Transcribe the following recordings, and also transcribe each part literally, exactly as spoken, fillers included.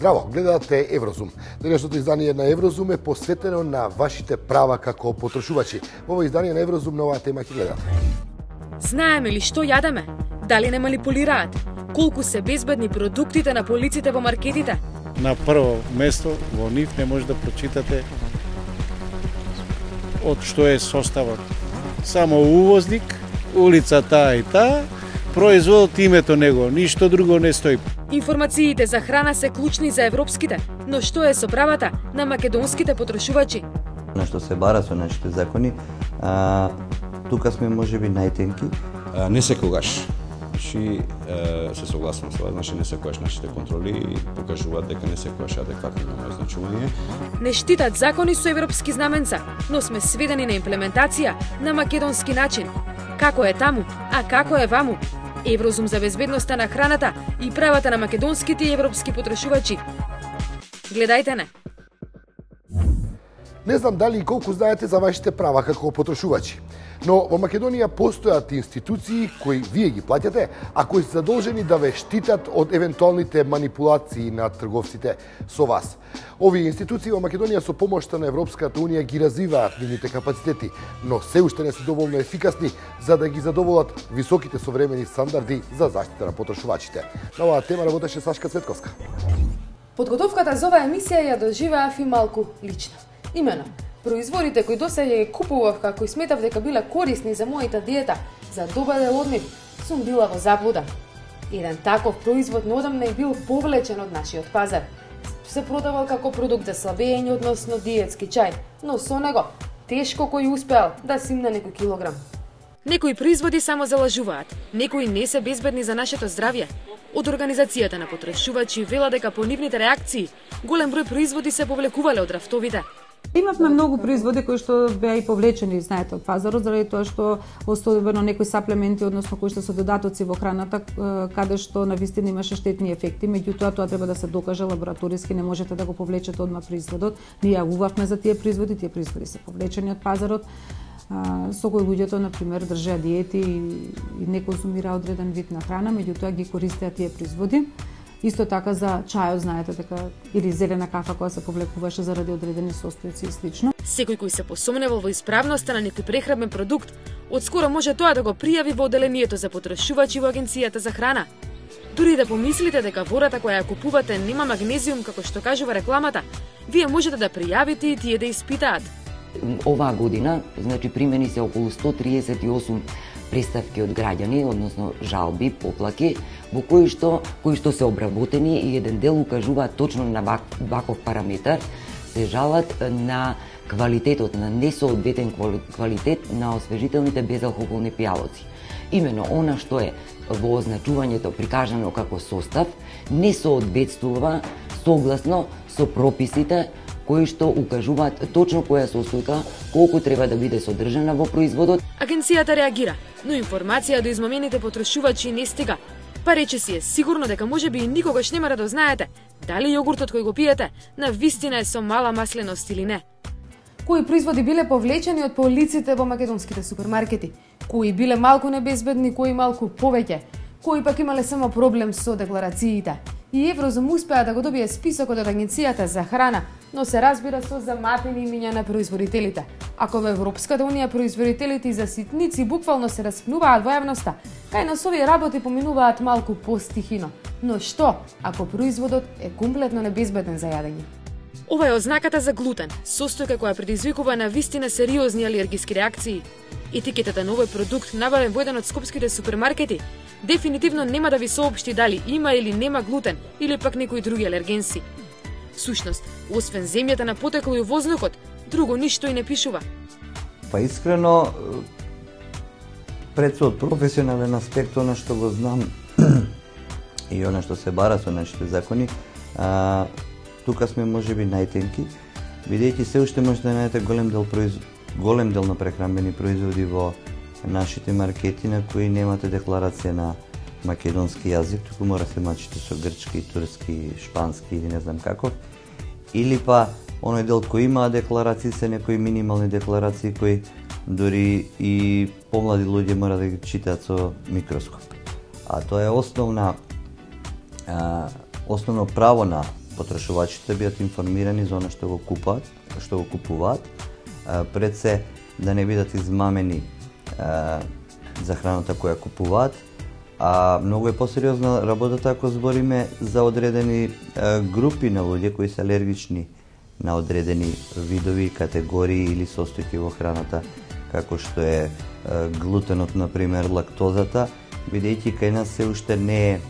Здраво, гледате Еврозум. Денешното издание на Еврозум е посветено на вашите права како потрошувачи. Во ово издание на Еврозум на оваа тема ќе гледате. Знаеме ли што јадеме? Дали не манипулираат? Колку се безбедни продуктите на полиците во маркетите? На прво место во нив не може да прочитате од што е составот. Само увозник, улица таа и таа, производот името него, ништо друго не стои. Информациите за храна се клучни за европските, но што е со правата на македонските потрошувачи? На што се бара со нашите закони, а, тука сме можеби најтенки. А, не секогаш. Значи, се согласувам со вас, значи не секогаш нашите контроли покажуваат дека не секогаш адекватно имаме означување. Не штитат закони со европски знаменца, но сме сведени на имплементација на македонски начин. Како е таму, а како е ваму? Еврозум за безбедноста на храната и правата на македонските и европски потрошувачи. Гледајте не. Не знам дали и колку знаете за вашите права како потрошувачи, но во Македонија постојат институции кои вие ги плаќате, а кои се задолжени да ве штитат од евентуалните манипулации на трговците со вас. Овие институции во Македонија со помошта на Европската унија ги развиваат нивните капацитети, но се уште не се доволно ефикасни за да ги задоволат високите современи стандарди за заштита на потрошувачите. На оваа тема работеше Сашка Цветковска. Подготовката за оваа емисија ја доживеав и малку лично. Имено, производите кои досега ги купував како и сметав дека биле корисни за мојата диета, за добаде од нив, сум била во заблуда. Еден таков производ неодамна е бил повлечен од нашиот пазар. Се продавал како продукт за слабење, односно диетски чај, но со него тешко кој успеал да симне некој килограм. Некои производи само залажуваат, некои не се безбедни за нашето здравје. Од организацијата на потрошувачи вела дека по нивните реакции голем број производи се повлекувале од рафтовите. Имавме многу производи кои што беа и повлечени, знаете, од пазарот, заради тоа што особено некои саплементи, односно кои што се додатоци во храната, каде што навистина имаше штетни ефекти, меѓутоа тоа треба да се докаже лабораториски, не можете да го повлечете одма производот. Ние јавувавме за тие производи, тие производи се повлечени од пазарот, со кои луѓето, например, држеа диети и, и не консумира одреден вид на храна, меѓутоа ги користеа тие производи. Исто така за чајот, знаете дека, или зелена кафа која се повлекуваше заради одредени состојци и слично. Секој кој се посомневал во исправноста на некој прехранбен продукт, одскоро може тоа да го пријави во одделението за потрошувачи во Агенцијата за храна. Дури да помислите дека водата која ја купувате нема магнезиум како што кажува рекламата, вие можете да пријавите и тие да испитаат. Оваа година, значи примени се околу сто триесет и осум представки од граѓани, односно жалби, поплаки, во кои што кои што се обработени и еден дел укажуваат точно на вак, ваков параметар, се жалат на квалитетот, на несоодветен квалитет на освежителните безалкохолни пијалоци. Имено она што е во означувањето прикажано како состав не соодветствува согласно со прописите кои што укажуваат точно која состојка, колку треба да биде содржана во производот. Агенцијата реагира, но информација до измамените потрошувачи не стига. Па рече си е сигурно дека можеби и никогаш нема да дознаете дали јогуртот кој го пиете на вистина е со мала масленост или не. Кои производи биле повлечени од полиците во македонските супермаркети, кои биле малку небезбедни, кои малку повеќе, кои пак имале само проблем со декларациите. И Еврозум успеа да го добие списокот од Агенцијата за храна, но се разбира со заматени имиња на производителите. Ако во Европската унија производителите за ситници буквално се распнуваат во јавноста, кај нас овие работи поминуваат малку постихино. Но што ако производот е комплетно небезбеден за јадење? Ова е ознаката за глутен, состојка која предизвикува на вистина сериозни алергиски реакции. Етикетата на овој продукт набавен во еден од скопските супермаркети дефинитивно нема да ви соопшти дали има или нема глутен или пак некои други алергенси. Всушност, освен земјата на потекло и воздухот, друго ништо и не пишува. Па искрено, пред од професионален аспект, она што го знам и она што се бара со нашите закони, а, тука сме можеби најтенки, бидејќи се уште можете да најдете голем дел произ... голем дел на прехранбени производи во нашите маркети на кои немате декларација на македонски јазик, туку мора се мачите со грчки, турски, шпански или не знам каков. Или па оној дел кој има декларации се некои минимални декларации кои дури и помлади луѓе мора да ги читаат со микроскоп. А тоа е основна а, основно право на потрошувачите бидат информирани за она што го купуваат, што го купуваат, пред се да не бидат измамени за храната која купуваат, а многу е посериозна работата ако збориме за одредени групи на луѓе кои се алергични на одредени видови, категории или состојки во храната, како што е глутенот, например, лактозата, бидејќи кај нас се уште не е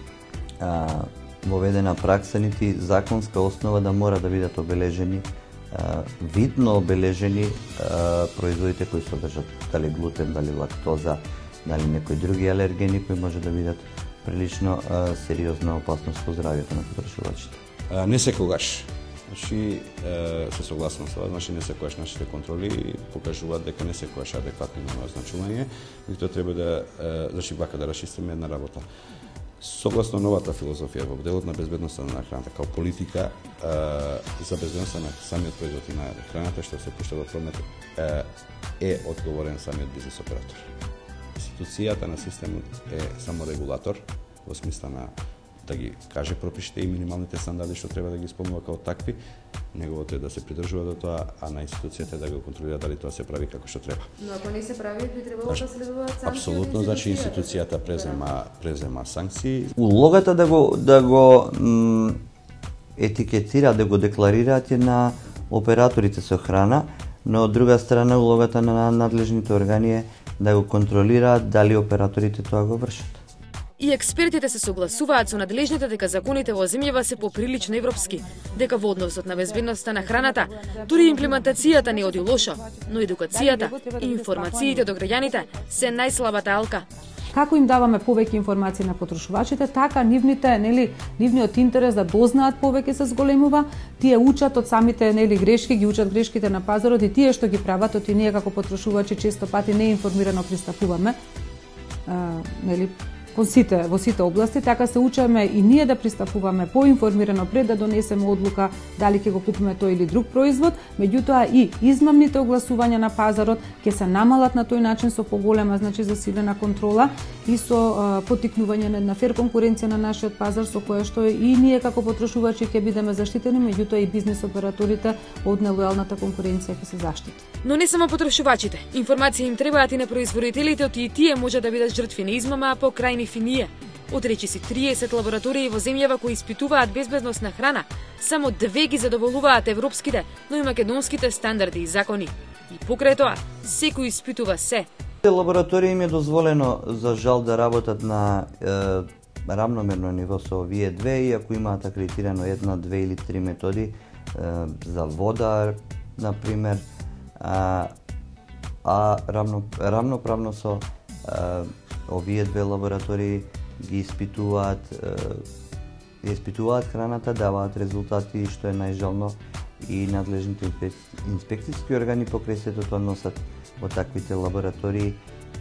а, воведена пракса, нити законска основа да мора да бидат обележени, а, видно обележени а, производите кои содржат дали глутен, дали лактоза, дали некои други алергени кои може да бидат прилично а, сериозна опасност по здравјето на потрошувачите. Не секогаш. Значи, се согласувам со вас, значи не секогаш нашите контроли покажуваат дека не секогаш адекватно има означување, и тоа треба да, значи, вака да расчистиме една работа. Согласно новата филозофија во делот на безбедноста на храната, као политика за безбедноста на самиот производ на храната што се пушта во промет е одговорен самиот бизнес оператор. Институцијата на системот е само регулатор во смисла на да ги каже пропишите и минималните стандарди што треба да ги исполнува као такви, неговото е да се придржува до тоа, а на институцијата е да го контролира дали тоа се прави како што треба. Но ако не се прави, би требало да следуваат санкции. Апсолутно, значи институцијата презема презема санкции. Улогата да го да го м, етикетира, да го декларираат е на операторите со храна, но од друга страна улогата на надлежните органи е да го контролираат дали операторите тоа го вршат. И експертите се согласуваат со надлежните дека законите во земјава се поприлично европски, дека во односот на безбедноста на храната, дури имплементацијата не оди лошо, но едукацијата и информациите до граѓаните се најслабата алка. Како им даваме повеќе информации на потрошувачите, така нивните, нели, нивниот интерес да дознаат повеќе се зголемува, тие учат од самите, нели, грешки, ги учат грешките на пазарот и тие што ги прават, оти ние како потрошувачи често пати неинформирано пристапуваме, а, нели, во сите, во сите области, така се учаме и ние да пристапуваме поинформирано пред да донесеме одлука дали ќе го купиме тој или друг производ, меѓутоа и измамните огласувања на пазарот ќе се намалат на тој начин со поголема, значи, засилена контрола и со а, поттикнување на, на фер конкуренција на нашиот пазар, со која што и ние како потрошувачи ќе бидеме заштитени, меѓутоа и бизнис операторите од нелојалната конкуренција ќе се заштити. Но не само потрошувачите, информации им требаат и на производителите, оти и тие може да бидат жртви на измама по крајни финија. Од речиси триесет лаборатории во земјава кои испитуваат безбедност на храна, само две ги задоволуваат европските, но и македонските стандарди и закони. И покрај тоа, секој испитува се. Лаборатории им е дозволено за жал да работат на е, рамномерно ниво со овие две, и ако имаат акредитирано една, две или три методи е, за вода, например, а, а рамно, рамноправно со е, овие две лаборатории ги испитуваат, ги испитуваат храната, даваат резултати, што е најжално, и надлежните инспекцијски органи покрај сето тоа носат во таквите лаборатории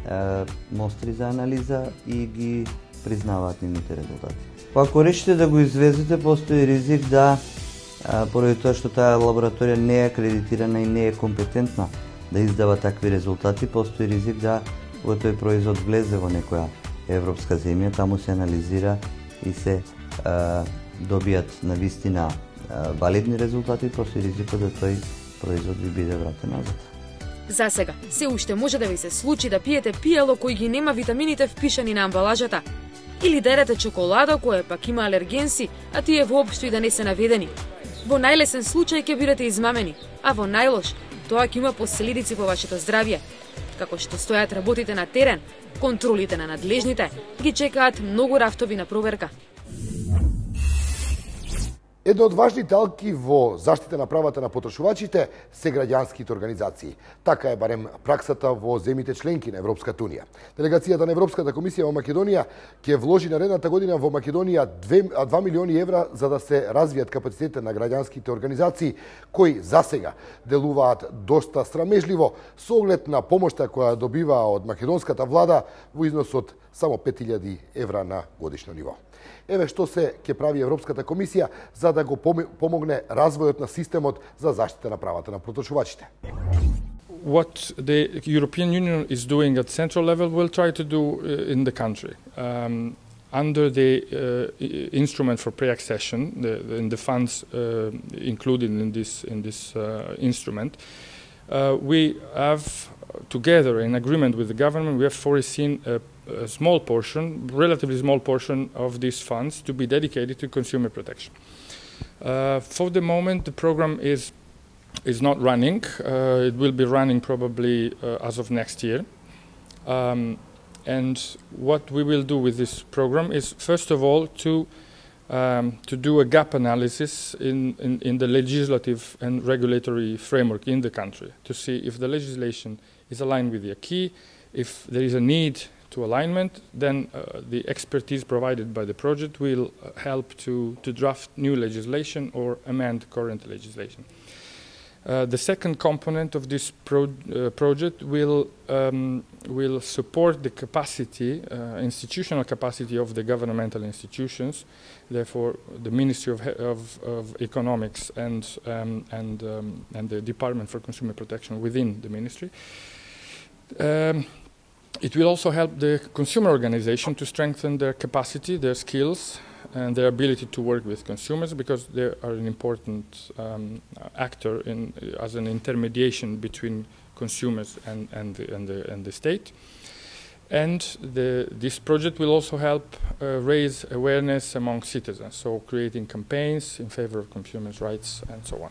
мостри за анализа и ги признаваат нивните резултати. Па ако решите да го извезете, постои ризик да, поради тоа што таа лабораторија не е акредитирана и не е компетентна да издава такви резултати, постои ризик да во тој производ влезе во некоја европска земја, таму се анализира и се а, добијат на вистина а, валидни резултати, постои ризикот да тој производ ви биде вратен назад. За сега, се уште може да ви се случи да пиете пијало кој ги нема витамините впишани на амбалажата, или да едете чоколада која пак има алергенси, а тие воопшто и да не се наведени. Во најлесен случај ќе бидете измамени, а во најлош, тоа ќе има последици по вашето здравје. Како што стојат работите на терен, контролите на надлежните ги чекаат многу рафтови на проверка. Една од важните алки во заштита на правата на потрошувачите се граѓанските организации. Така е барем праксата во земјите членки на Европската унија. Делегацијата на Европската комисија во Македонија ќе вложи наредната година во Македонија два милиони евра за да се развијат капацитетите на граѓанските организации, кои засега делуваат доста срамежливо со оглед на помошта која добива од македонската влада во износ од само пет илјади евра на годишно ниво. Еве што се ќе прави Европската комисија за да го помогне развојот на системот за заштита на правата на потрошувачите. What the European Union is doing at central level, we'll try to do in the country. Um, under the uh, instrument for pre-accession, the, the, in the funds uh, included in this in this uh, instrument, uh, we have together in agreement with the government, we have foreseen a, a small portion, relatively small portion of these funds to be dedicated to consumer protection. Uh, for the moment, the program is is not running. Uh, it will be running probably uh, as of next year. Um, and what we will do with this program is, first of all, to um, to do a gap analysis in, in, in the legislative and regulatory framework in the country, to see if the legislation is aligned with the acquis, if there is a need to alignment, then uh, the expertise provided by the project will uh, help to, to draft new legislation or amend current legislation. Uh, the second component of this pro uh, project will um, will support the capacity, uh, institutional capacity of the governmental institutions, therefore the Ministry of, of, of Economics and um, and um, and the Department for Consumer Protection within the ministry. Um, it will also help the consumer organization to strengthen their capacity, their skills, and their ability to work with consumers, because they are an important um, actor in, as an intermediation between consumers and, and, the, and, the, and the state. And the, this project will also help uh, raise awareness among citizens, so creating campaigns in favor of consumers' rights and so on.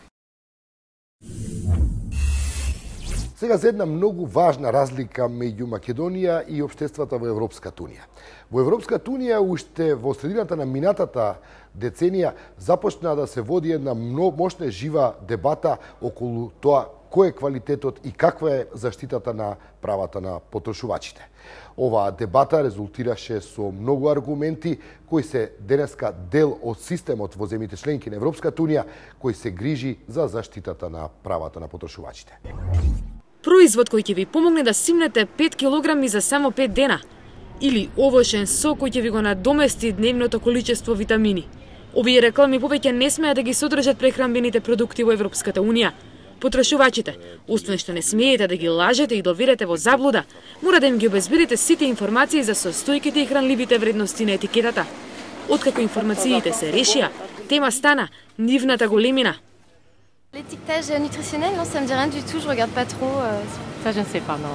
Сега за една многу важна разлика меѓу Македонија и општествата во Европската Унија. Во Европската Унија уште во средината на минатата деценија започна да се води една многу мощна жива дебата околу тоа кој е квалитетот и каква е заштитата на правата на потрошувачите. Оваа дебата резултираше со многу аргументи кои се денеска дел од системот во земјите членки на Европската Унија кој се грижи за заштитата на правата на потрошувачите. Производ кој ќе ви помогне да симнете пет килограми за само пет дена, или овошен сок кој ќе ви го надомести дневното количество витамини. Овие реклами повеќе не смеат да ги содржат прехранбените продукти во Европската Унија. Потрошувачите, освен што не смеете да ги лажете и доведете во заблуда, мора да им ги обезбедите сите информации за состојките и хранливите вредности на етикетата. Откако информациите се решија, тема стана нивната големина. L'étiquetage nutritionnel, non, ça me dit rien du tout, je regarde pas trop. Euh... Ça, je ne sais pas, non.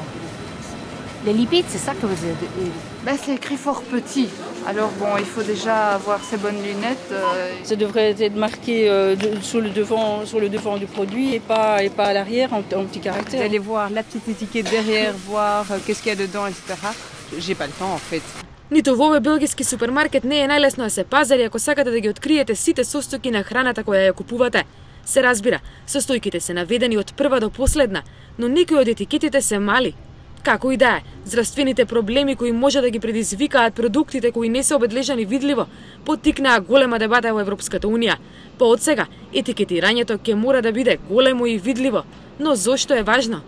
Les lipides, c'est ça que vous avez... Ben, c'est écrit fort petit. Alors bon, il faut déjà avoir ses bonnes lunettes. Euh... Ça devrait être marqué euh, de, sur, le devant, sur le devant du produit et pas, et pas à l'arrière en, en petits caractères. D'aller voir la petite étiquette derrière, voir euh, qu'est-ce qu'il y a dedans, et cetera. J'ai pas le temps, en fait. Ниту во овој белгиски супермаркет не е најлесно да се пазари ако сакате да ги откриете сите состојки на храната која ја купувате. Се разбира, состојките се наведени од прва до последна, но некои од етикетите се мали. Како и да е, здравствените проблеми кои може да ги предизвикаат продуктите кои не се обедлежани видливо, поттикнаа голема дебата во Европската Унија. Па од сега, етикетирањето ќе мора да биде големо и видливо. Но зошто е важно?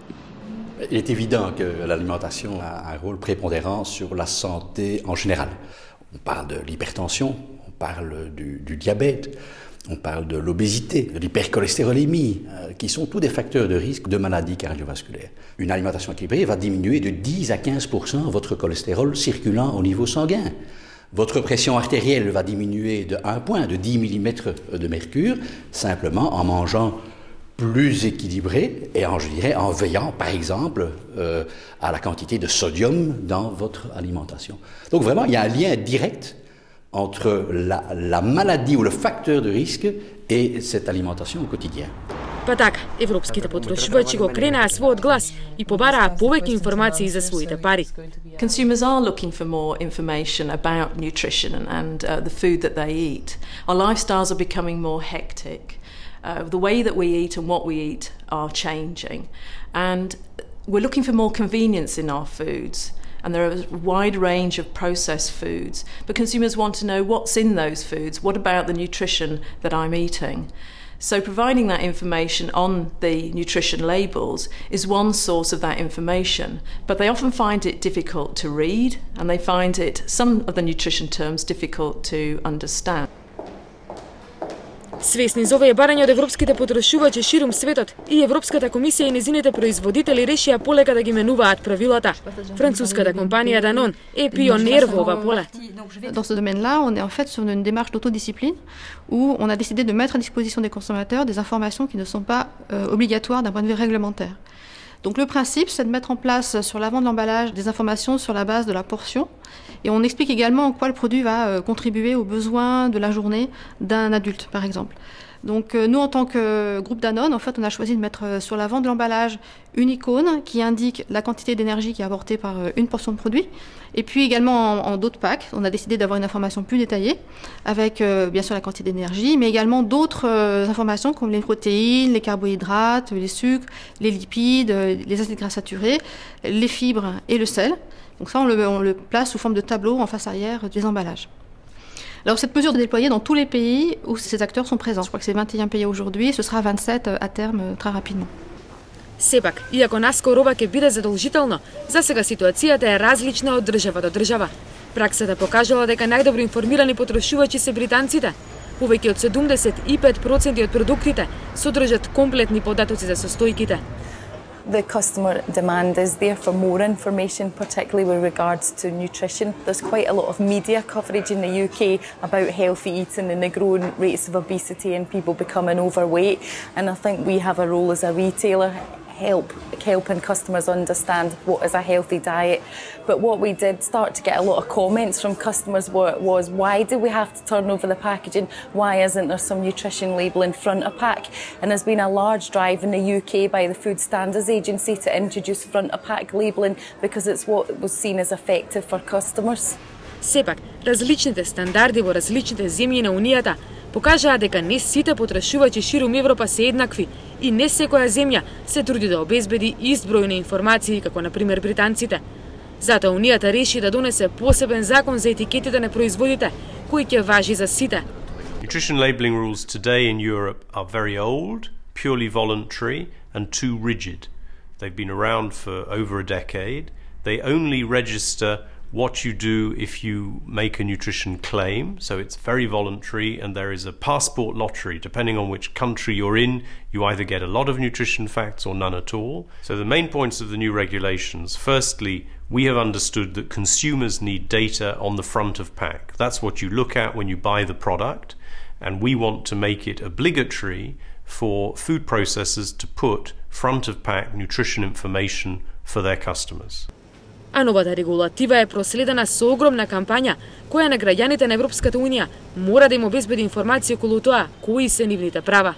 Il est évident que l'alimentation a un rôle prépondérant sur la santé en général. On parle de l'hypertension, on parle du, du diabète, on parle de l'obésité, de l'hypercholestérolémie, euh, qui sont tous des facteurs de risque de maladies cardiovasculaires. Une alimentation équilibrée va diminuer de dix à quinze pour cent votre cholestérol circulant au niveau sanguin. Votre pression artérielle va diminuer de un point, de dix millimètres de mercure, simplement en mangeant plus équilibré et en, je dirais, en veillant, par exemple, euh, à la quantité de sodium dans votre alimentation. Donc vraiment, il y a un lien direct entre la, la maladie ou le facteur de risque et cette alimentation au quotidien. Па така, европските потрошувачи го кренаа својот глас и побараа повеќе информации за своите пари. Consumers are looking for more information about nutrition and, and uh, the food that they eat. Our lifestyles are becoming more hectic. Uh, the way that we eat and what we eat are changing. And we're looking for more convenience in our foods. And there are a wide range of processed foods. But consumers want to know what's in those foods. What about the nutrition that I'm eating? So providing that information on the nutrition labels is one source of that information. But they often find it difficult to read, and they find it, some of the nutrition terms, difficult to understand. Свесни за овие барања од европските потрошувачи ширум светот, и Европската комисија и незините производители решија полека да ги менуваат правилата. Француската компанија Danone е пионер во ова поле. Dans ce domaine-là, on est en fait sur une démarche d'autodiscipline où on a décidé de mettre à disposition des consommateurs des informations qui ne sont pas euh, obligatoires d'un point de vue réglementaire. Donc le principe, c'est de mettre en place sur l'avant de l'emballage des informations sur la base de la portion, et on explique également en quoi le produit va euh, contribuer aux besoins de la journée d'un adulte, par exemple. Donc euh, nous, en tant que groupe Danone, en fait, on a choisi de mettre euh, sur l'avant de l'emballage une icône qui indique la quantité d'énergie qui est apportée par euh, une portion de produit. Et puis également en, en d'autres packs, on a décidé d'avoir une information plus détaillée avec euh, bien sûr la quantité d'énergie, mais également d'autres euh, informations comme les protéines, les carbohydrates, les sucres, les lipides, euh, les acides gras saturés, les fibres et le sel. Donc ça, on le, on le place sous forme de tableau en face arrière des emballages. Alors cette mesure est déployée dans tous les pays où ces acteurs sont présents. Je crois que c'est vingt et un pays aujourd'hui, ce sera vingt-sept à terme très rapidement. Сепак, иако наскоро ова ќе биде задолжително, за сега ситуацијата е различна од држава до држава. Праксата покажала дека најдобро информирани потрошувачи се британците. Повеќе од седумдесет и пет проценти од продуктите содржат комплетни податоци за состојките. The customer demand is there for more information, particularly with regards to nutrition. There's quite a lot of media coverage in the U K about healthy eating and the growing rates of obesity and people becoming overweight. And I think we have a role as a retailer, help helping customers understand what is a healthy diet. But what we did start to get a lot of comments from customers was, why do we have to turn over the packaging? Why isn't there some nutrition labelling front of pack? And there's been a large drive in the U K by the Food Standards Agency to introduce front of pack labelling because it's what was seen as effective for customers. Сепак, различните стандарди во различните земји на Унијата покажаа дека не сите потрошувачи ширум Европа се еднакви и не секоја земја се труди да обезбеди ист број на информации како на пример британците. Затоа Унијата реши да донесе посебен закон за етикетите на производите, кој ќе важи за сите. Nutrition labeling rules today in Europe are very old, purely voluntary and too rigid. They've been around for over a decade. They only register what you do if you make a nutrition claim, so it's very voluntary, and there is a passport lottery. Depending on which country you're in, you either get a lot of nutrition facts or none at all. So the main points of the new regulations: firstly, we have understood that consumers need data on the front of pack. That's what you look at when you buy the product, and we want to make it obligatory for food processors to put front of pack nutrition information for their customers. А новата регулатива е проследена со огромна кампања, која на граѓаните на Европската Унија мора да им обезбеди информација околу тоа кои се нивните права.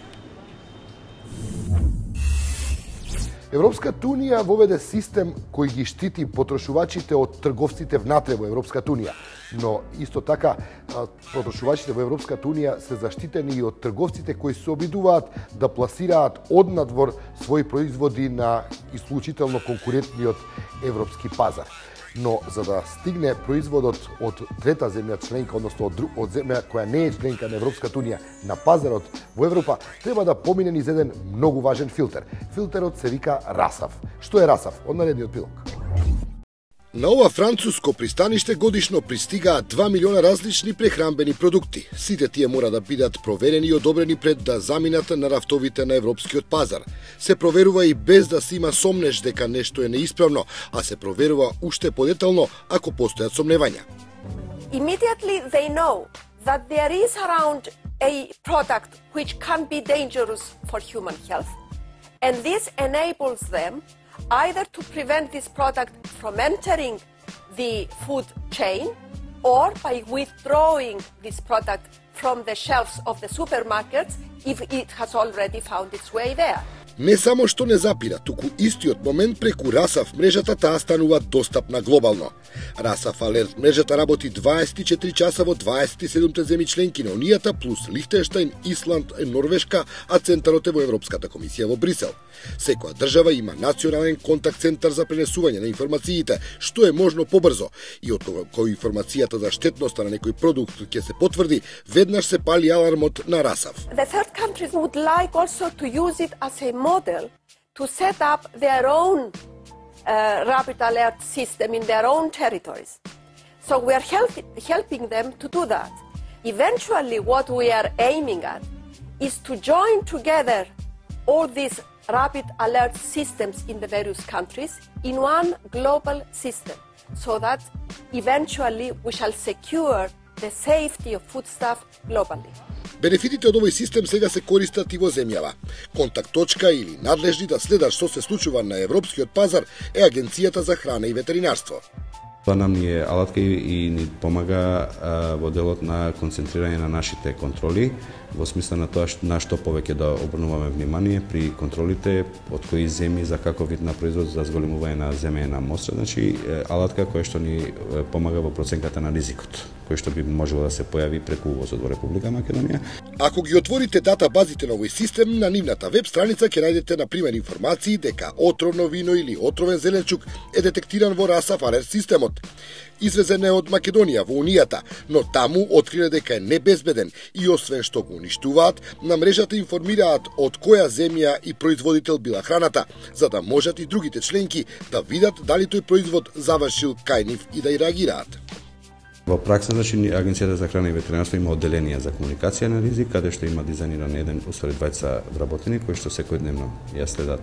Европската Унија воведе систем кој ги штити потрошувачите од трговците внатре во Европската Унија, но исто така потрошувачите во Европската Унија се заштитени и од трговците кои се обидуваат да пласираат однадвор своји производи на исклучително конкурентниот европски пазар. Но за да стигне производот од трета земја членка, односно од, од земја која не е членка на Европската Унија на пазарот во Европа, треба да помине низ еден многу важен филтер. Филтерот се вика РАСАФ. Што е РАСАФ? Од наредниот прилог. На ова француско пристаниште годишно пристигаат два милиона различни прехранбени продукти. Сите тие мора да бидат проверени и одобрени пред да заминат на рафтовите на европскиот пазар. Се проверува и без да се има сомнеш дека нешто е неисправно, а се проверува уште подетално ако постојат сомневања. Immediately they know that there is around a product which can be dangerous for human health, and this enables them either to prevent this product from entering the food chain or by withdrawing this product from the shelves of the supermarkets if it has already found its way there. Не само што не запира, туку истиот момент преку РАСАФ мрежата таа станува достапна глобално. РАСАФ Алерт мрежата работи дваесет и четири часа во дваесет и седумте земји членки на Унијата плюс Лихтенштајн, Исланд и Норвешка, а центарот е во Европската комисија во Брисел. Секоја држава има национален контакт центар за пренесување на информациите, што е можно побрзо, и од кој информацијата за штетноста на некој продукт ќе се потврди, веднаш се пали алармот на РАСАФ. The third countries would like also to use it as a model to set up their own uh, rapid alert system in their own territories. So we are help helping them to do that. Eventually, what we are aiming at is to join together all these rapid alert systems in the various countries in one global system, so that eventually we shall secure the safety of foodstuff globally. Бенефитите од овој систем сега се користат и во земјава. Контакт точка или надлежни да следат што се случува на европскиот пазар е Агенцијата за храна и ветеринарство. Тоа нам ни е алатка и ни помага а, во делот на концентрирање на нашите контроли, во смисла на тоа на што повеќе да обрнуваме внимание при контролите од кои земји за каков вид на производ за зголемување на земјена мостра, значи алатка која што ни помага во проценката на ризикот, кој што би можело да се појави преку увозот во Република Македонија. Ако ги отворите датабазите на овој систем, на нивната веб страница ќе најдете на пример информации дека отровно вино или отровен зеленчук е детектиран во Расав алерт системот. Извезен е од Македонија во Унијата, но таму откриле дека е небезбеден и освен што го уништуваат, на мрежата информираат од која земја и производител била храната, за да можат и другите членки да видат дали тој производ завршил кај нив и да и реагираат. Во пракса, значи, Агенцијата за храна и ветеринарство има одделение за комуникација на ризик, каде што има дизајниран еден, усвари двајца вработени, кои што секојдневно ја следат,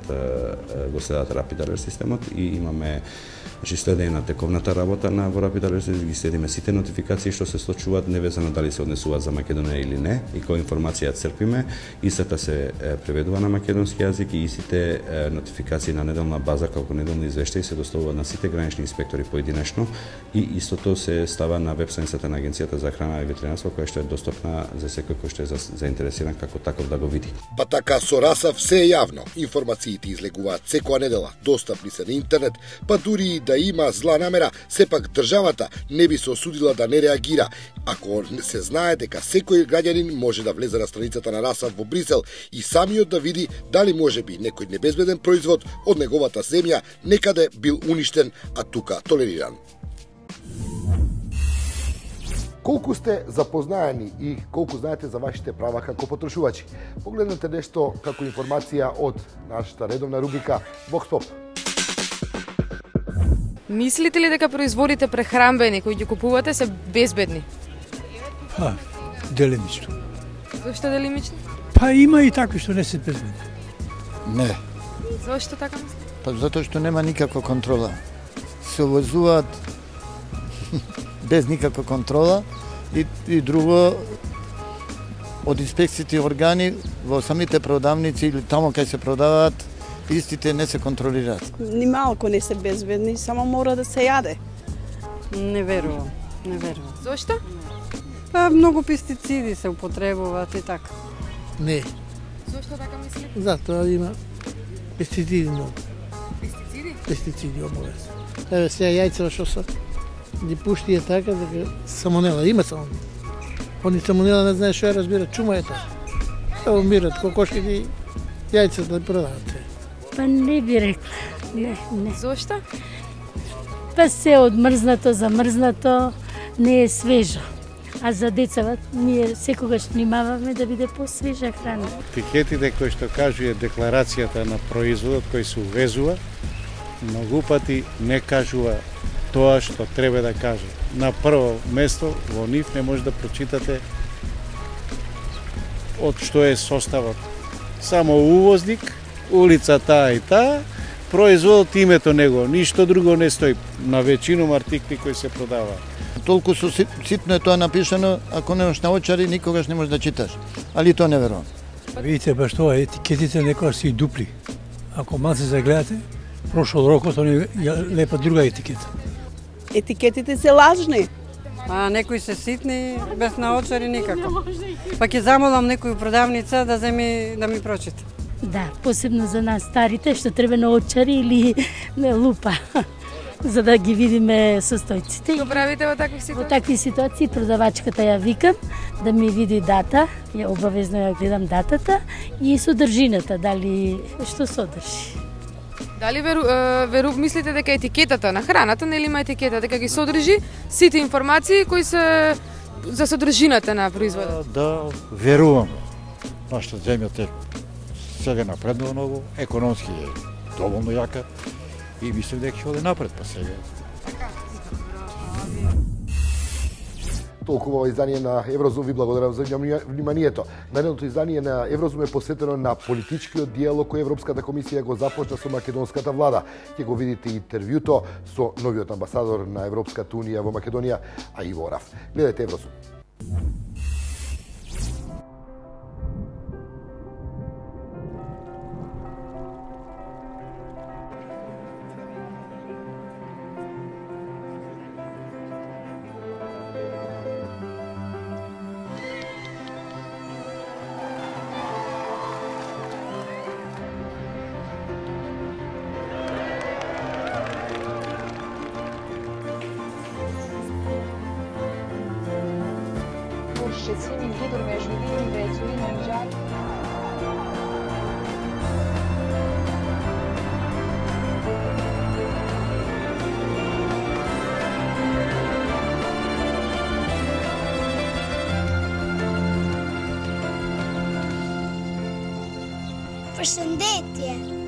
го следат Rapid Alert системот и имаме, значи, следење на тековната работа на во Rapid Alert системот, ги следиме сите нотификации што се случуваат, невезано дали се однесуваат за Македонија или не, и која информација црпиме, истата се преведува на македонски јазик и сите нотификации на неделна база како неделни извештаи се доставуваат на сите гранични инспектори поединечно и истото се става на веб страницата на Агенцијата за храна и ветеринарство, која што е достапна за секој кој што е заинтересиран како таков да го види. Па така со Расав се е јавно. Информациите излегуваат секоја недела, достапни се на интернет, па дури и да има зла намера, сепак државата не би се осудила да не реагира, ако се знае дека секој граѓанин може да влезе на страницата на Расав во Брисел и самиот да види дали може би некој небезбеден производ од неговата земја некаде бил уништен, а тука толериран. Колку сте запознаени и колку знаете за вашите права како потрошувачи? Погледнете нешто како информација од нашата редовна рубрика Vox Pop. Мислите ли дека производите прехранбени кои ги купувате се безбедни? Па, делимично. Зошто делимично? Па има и такви што не се безбедни. Не. Зошто така мислите? Па затоа што нема никаква контрола. Се увозуваат без никаква контрола и, и друго од инспекциите органи во самите продавници или тамо кај се продаваат, истите не се контролираат. Ни малку не се безбедни, само мора да се јаде. Не верувам, не верувам. Зошто? Па многу пестициди се употребуваат и така. Не. Зошто така мислите? Затоа има пестициди многу. Пестициди? Пестициди обовезно. Еве сега јајцева што се ги пушти е така дека самонела, има самонела. Они самонела не знаеш што ја разбират, чума е тоа. Се умират, кокошки ги јајца да продават. Па не би рекла, не, не. Зошто? Па се одмрзнато, замрзнато, не е свежо. А за децата ние секогаш внимаваме да биде посвежа храна. Етикетите кои што кажува декларацијата на производот кој се увезува, многу пати не кажува тоа што треба да каже. На прво место во нив не може да прочитате од што е составот. Само увозник, улица таа и таа, производот, името него, ништо друго не стои на веќином артикли кои се продаваат. Толку со ситно е тоа напишано, ако немаш наочари, никогаш не можеш да читаш. Али тоа не верувам. Видите, баш тоа, етикетите некоја се и дупли. Ако малце загледате, прошол рокот, они лепат друга етикета. Етикетите се лажни. А некои се ситни, без наочари никако. Па ќе замолам некој продавница да земи да ми прочита. Да, посебно за нас старите, што треба наочари или не лупа, за да ги видиме состојците. Што правите во такви ситуации? Во такви ситуации продавачката ја викам да ми види дата, ја обавезно ја гледам датата и содржината, дали што содржи. Дали веру, веру мислите дека етикетата на храната нели има етикета дека ги содржи сите информации кои се за содржината на производот? Да, верувам. Нашата земја е сега напреднува многу, економски е доволно јака и мислам дека ќе оде напред па сега. Толкова ова издание на Еврозум. Ви благодарам за вниманието. Наредното издание на Еврозум е посветено на политичкиот диалог кој Европската комисија го започна со македонската влада. Ќе го видите интервјуто со новиот амбасадор на Европската унија во Македонија, Иво Раф. Гледате Еврозум. Щецини гидор между вини вецури нанджак. Përshëndetje.